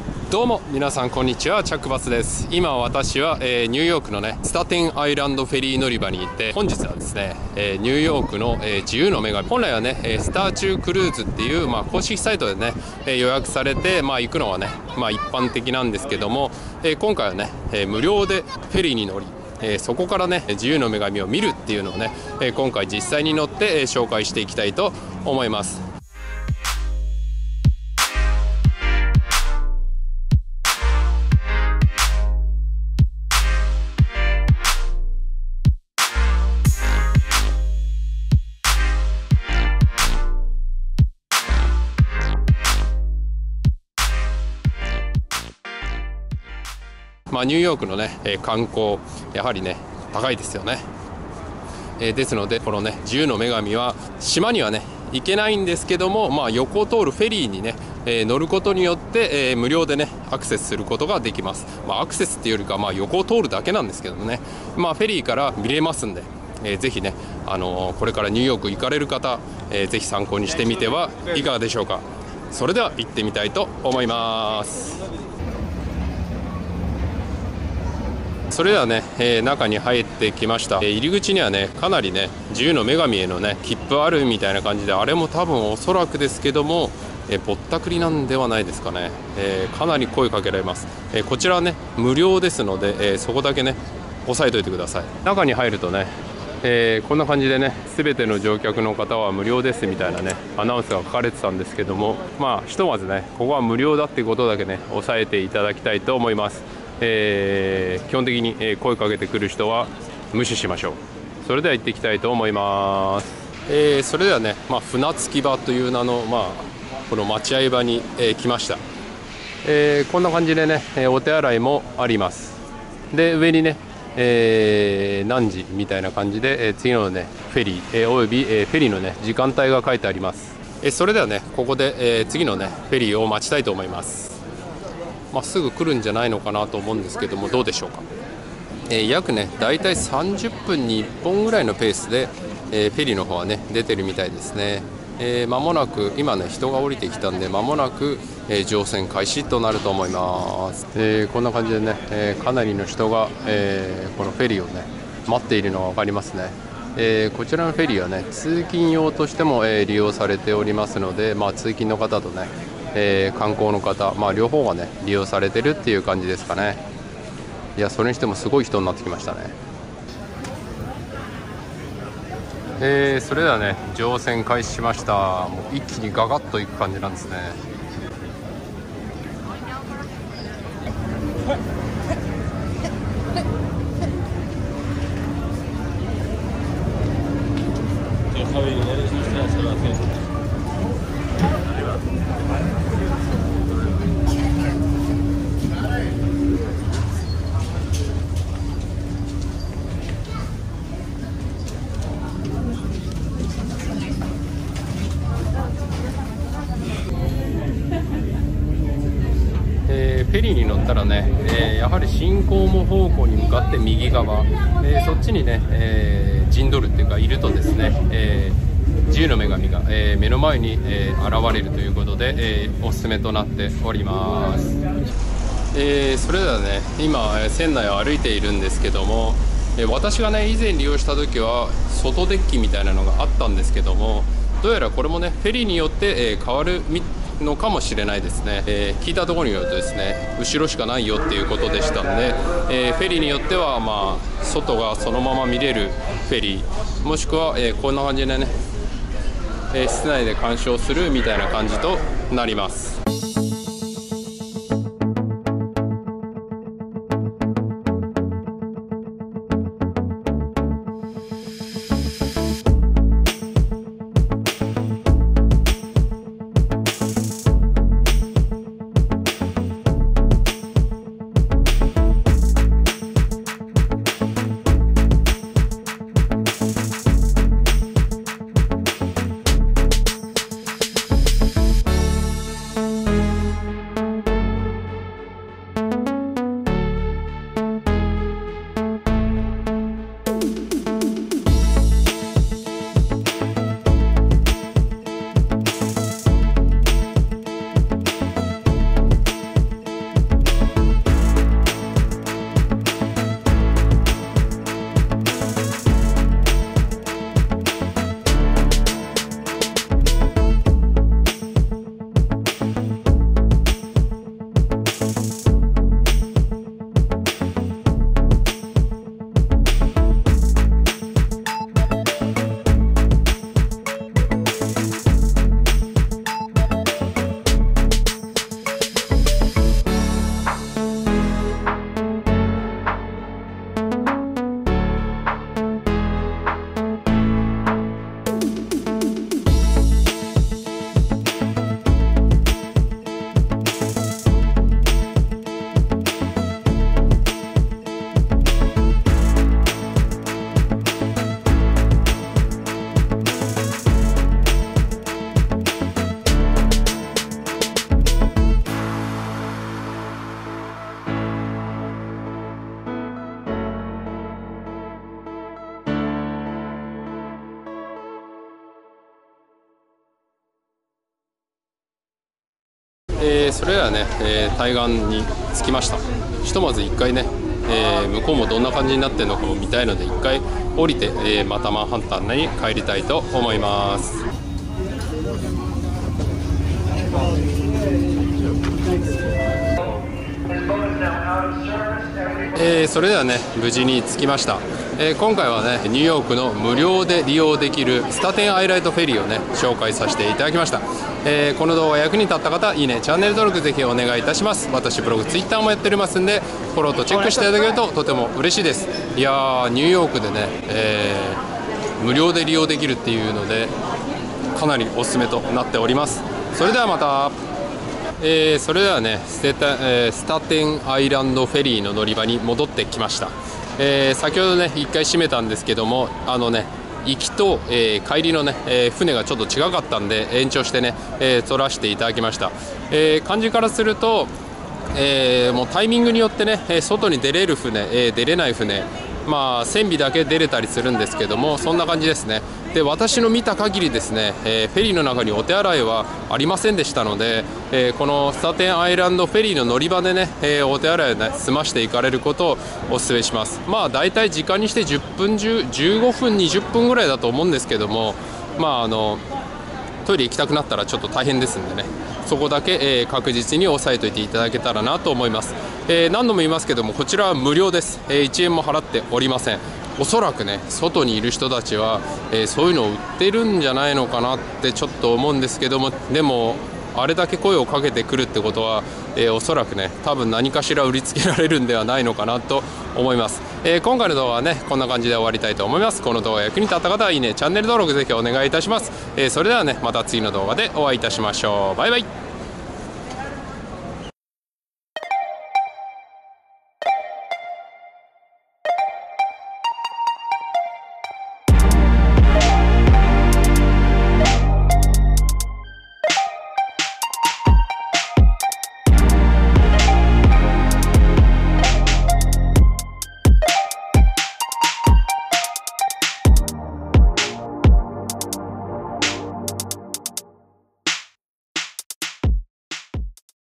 どうも皆さんこんにちは、チャックバスです。今私は、ニューヨークのねスタテンアイランドフェリー乗り場にいて、本日はですね、ニューヨークの、自由の女神、本来はねスターチュークルーズっていう、公式サイトでね予約されて、行くのはね、一般的なんですけども、今回はね、無料でフェリーに乗り、そこからね自由の女神を見るっていうのをね、今回実際に乗って、紹介していきたいと思います。ニューヨークのね観光やはりね高いですよね。ですのでこのね自由の女神は島にはね行けないんですけども、横を通るフェリーにね、乗ることによって、無料でねアクセスすることができます。アクセスっていうよりか、横を通るだけなんですけどもね、フェリーから見れますんで、ぜひね、これからニューヨーク行かれる方、ぜひ参考にしてみてはいかがでしょうか。それでは行ってみたいと思います。それではね、中に入ってきました。入り口にはねかなりね自由の女神へのね切符あるみたいな感じで、あれも多分おそらくですけども、ぼったくりなんではないですかね。かなり声かけられます。こちらはね無料ですので、そこだけね押さえておいてください。中に入るとね、こんな感じでね全ての乗客の方は無料ですみたいなねアナウンスが書かれてたんですけども、ひとまずねここは無料だっていうことだけね押さえていただきたいと思います。基本的に声かけてくる人は無視しましょう。それでは行っていきたいと思います。それではね、船着き場という名の、この待合場に、来ました。こんな感じでねお手洗いもあります。で上にね、何時みたいな感じで、次のねフェリー、および、フェリーのね時間帯が書いてあります。それではねここで、次のねフェリーを待ちたいと思います。すぐ来るんじゃないのかなと思うんですけども、どうでしょうか。約ねだいたい30分に1本ぐらいのペースで、フェリーの方はね出てるみたいですね。間もなく今ね人が降りてきたんで、間もなく、乗船開始となると思います。こんな感じでね、かなりの人が、このフェリーをね待っているのが分かりますね。こちらのフェリーはね通勤用としても、利用されておりますので、通勤の方とね観光の方、両方がね利用されてるっていう感じですかね。いや、それにしてもすごい人になってきましたね。それではね乗船開始しました。もう一気にガガッといく感じなんですね。フェリーに乗ったらね、やはり進行方向に向かって右側、そっちにね、陣取るっていうかいるとですね、自由の女神が、目の前に、現れるということで、おすすめとなっております。それではね今船内を歩いているんですけども、私がね以前利用した時は外デッキみたいなのがあったんですけども、どうやらこれもねフェリーによって、変わるのかもしれないですね。聞いたところによるとですね後ろしかないよっていうことでしたんで、フェリーによっては外がそのまま見れるフェリー、もしくは、こんな感じでね、室内で鑑賞するみたいな感じとなります。 それではね、対岸に着きました。ひとまず1回ね、向こうもどんな感じになってるのかも見たいので1回降りて、またマンハッタンに帰りたいと思います。それではね、無事に着きました。今回はね、ニューヨークの無料で利用できるスタテンアイランドフェリーをね、紹介させていただきました。この動画役に立った方、いいね、チャンネル登録ぜひお願いいたします。私ブログ、ツイッターもやっておりますんで、フォローとチェックしていただけるととても嬉しいです。いやー、ニューヨークでね、無料で利用できるっていうので、かなりおすすめとなっております。それではまた。それではね、スタテンアイランドフェリーの乗り場に戻ってきました。先ほどね1回閉めたんですけども、行きと、帰りのね、船がちょっと違かったんで延長してね、取らせていただきました。感じからすると、もうタイミングによってね、外に出れる船、出れない船、まあ船尾だけ出れたりするんですけども、そんな感じですね。で、私の見た限りですね、フェリーの中にお手洗いはありませんでしたので、このスタテンアイランドフェリーの乗り場でね、お手洗いをね済ましていかれることをお勧めします。まあだいたい時間にして10分15分20分ぐらいだと思うんですけども、まあトイレ行きたくなったらちょっと大変ですんでね、そこだけ、確実に押さえておいていただけたらなと思います。何度も言いますけども、こちらは無料です。1円も払っておりません。おそらくね、外にいる人たちは、そういうのを売ってるんじゃないのかなってちょっと思うんですけども、でもあれだけ声をかけてくるってことは、おそらくね、多分何かしら売りつけられるんではないのかなと思います。今回の動画はね、こんな感じで終わりたいと思います。この動画役に立った方はいいね、チャンネル登録ぜひお願いいたします。それではね、また次の動画でお会いいたしましょう。バイバイ。